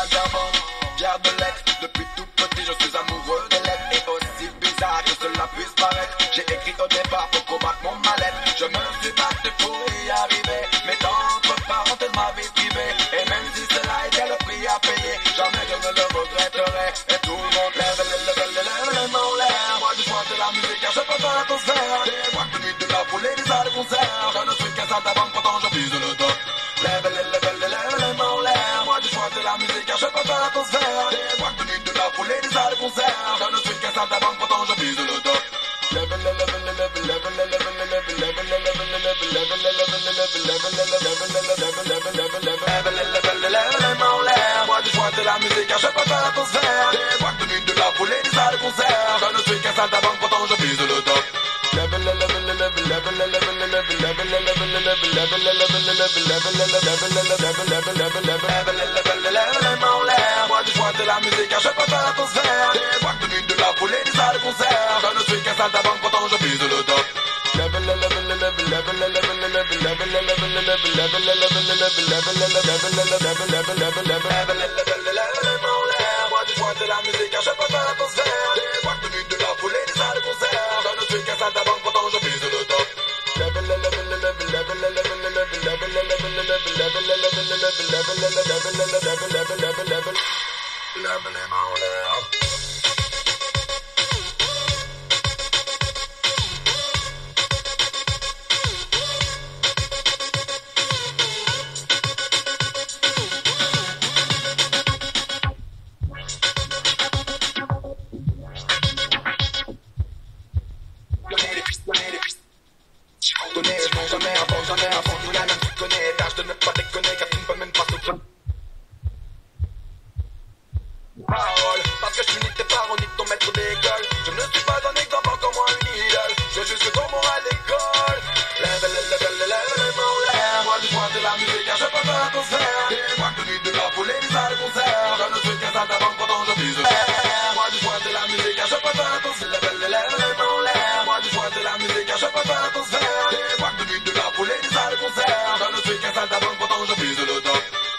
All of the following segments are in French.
vagabond, Pierre de l'ex. Depuis tout petit je suis amoureux des lettres. Et aussi bizarre que cela puisse paraître, j'ai écrit au départ pour combattre mon mal-être. Je me suis battu pour y arriver, mais entre parenthèses ma vie privée. Et même si cela était le prix à payer, jamais je ne le regretterai. Et tout le monde lève les mains en l'air. Moi du choix de la musique car je préfère l'atmosphère. Des boîtes de nuit, de la foule et des salles de concert. Je ne suis qu'un saltimbanque pourtant je vise le top. Lève les mains en l'air. Moi du choix de la musique car je préfère l'atmosphère. Des boîtes de nuit, de la foule et des salles de concert. Je ne suis qu'un saltimbanque pourtant je vise le top. Moi du choix de la musique car je préfère l'atmosphère. Des boîtes de nuit, de la foule et des salles de concert. Je ne suis qu'un saltimbanque pourtant je vise le top. Moi du choix de la musique car je préfère l'atmosphère. Des boîtes de nuit, de la foule et des salles de concert. Je ne suis qu'un saltimbanque pourtant je vise le top. Moi du choix de la musique car je préfère l'atmosphère. Des boîtes de nuit, de la foule et des salles de concert. Je ne suis qu'un saltimbanque pourtant je vise le top. Lève les mains en l'air. Parce que je suis ni tes parents ni ton maître d'école. Je ne suis pas un exemple encore moins une idole. Je suis juste ton moral d'école. Lève les mains en l'air. Moi du choix de la musique car je préfère l'atmosphère. Des boîtes de nuit, de la foule et des salles de concert. Je ne suis qu'un saltimbanque pourtant je vise le top. Moi du choix de la musique car je préfère l'atmosphère. Lève les mains en l'air. Moi du choix de la musique car je préfère l'atmosphère. Des boîtes de nuit, de la foule et des salles de concert. Je ne suis qu'un saltimbanque pourtant je vise le top.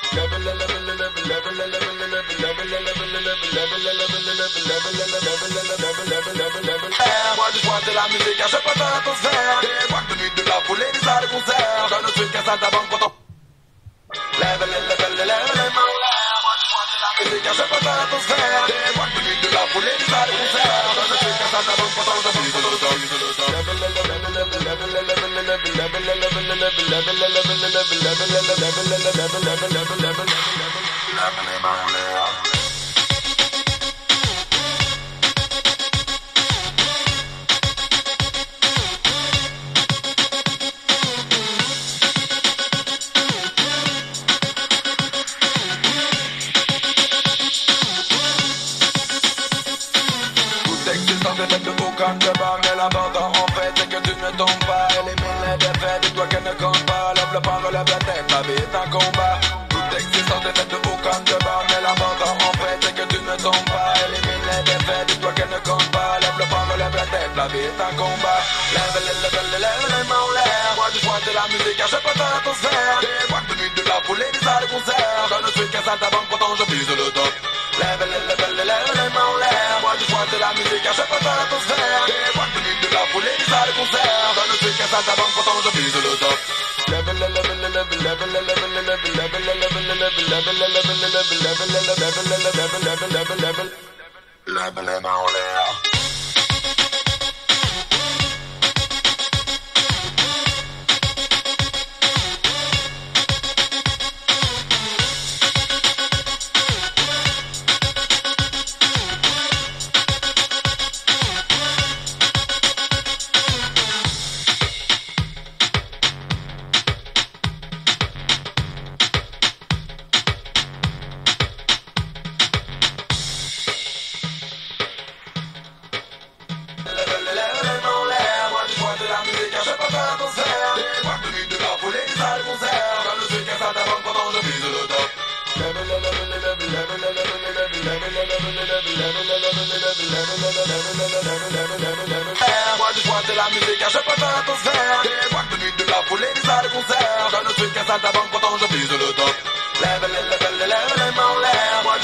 Moi du choix de la musique car je préfère l'atmosphère. Des boîtes de nuit, de la foule et des salles de concert. Je ne suis qu'un saltimbanque pourtant. Lève les mains en l'air. Moi du choix de la musique car je préfère l'atmosphère. Des boîtes de nuit, de la foule et des salles de concert. Je ne suis qu'un saltimbanque pourtant je vise le top. Lève les mains en l'air. Quand je parle de l'important en fait c'est que tu ne tombes pas. Élimine les défaites, dis-toi qu'elle ne compte pas. Lève le poing, relève la tête, la vie est un combat. Toute existence est faite de haut quand je parle de l'important en fait c'est que tu ne tombes pas. Élimine les défaites, dis-toi qu'elle ne compte pas. Lève le poing, relève la tête, la vie est un combat. Lève les mains en l'air. Moi du choix de la musique car je préfère l'atmosphère. Des boîtes de nuit, de la foule et des salles de concert. Je ne suis qu'un saltimbanque pourtant je vise le top. Lève les mains en l'air. Moi du choix de la musique car je préfère l'atmosphère. Des boîtes de nuit, de la foule et des salles de concert. Je ne suis qu'un saltimbanque pourtant je vise le top. Lève les mains en l'air. Moi du choix de la musique car je préfère l'atmosphère. Des boîtes de nuit, de la foule et des salles de concert. Je ne suis qu'un saltimbanque pourtant je vise le top. Lève les mains en l'air. Moi